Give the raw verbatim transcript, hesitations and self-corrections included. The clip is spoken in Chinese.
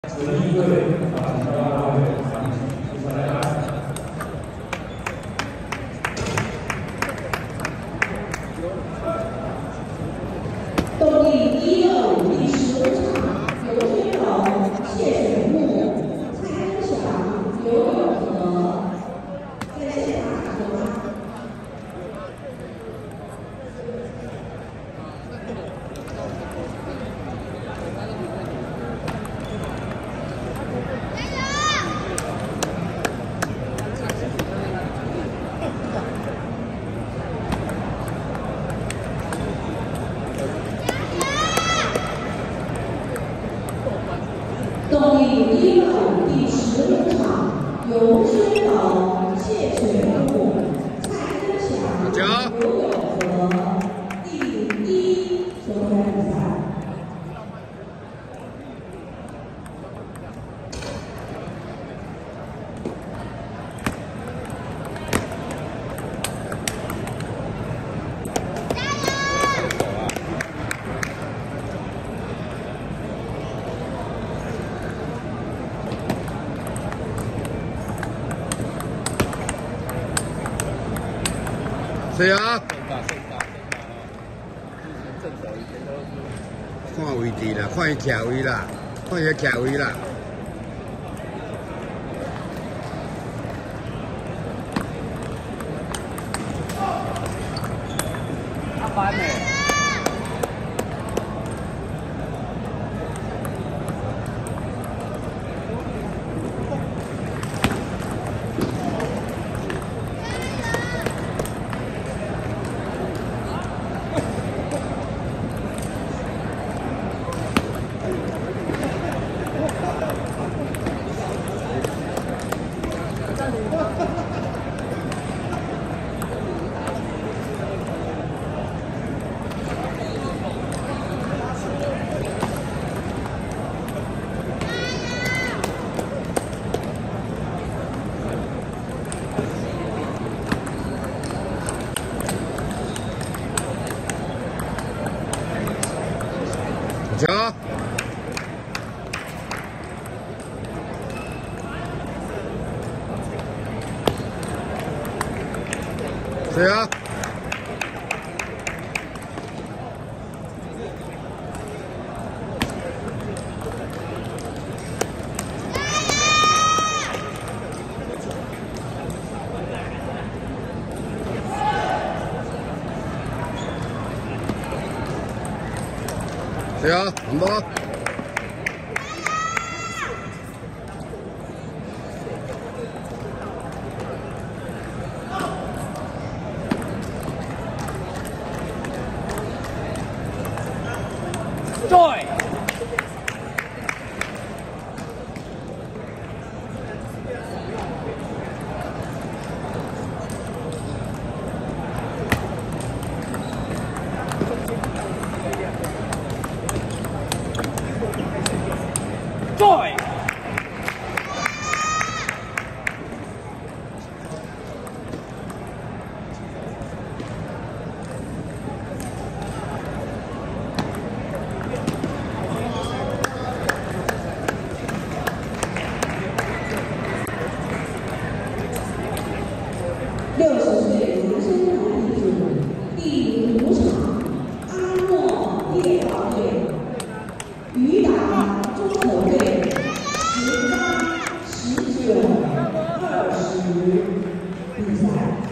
十一队啊，请大家为场地出赛来。 动力一二五第十五场，刘天荣、谢水木、蔡根祥、刘永和，在线打球吗？ 动力一二五第十五场，由宣导、谢水木、蔡根祥、刘永和，第零一球员比赛。 谁啊？看位置啦，看伊徛位啦，看伊徛位啦。 阿班诶。 球！谁啊？谁啊？红包。 对。对。 六十岁男生团体组第五场，阿诺猎豹队，余达中和队，十八、十九、二十，比赛。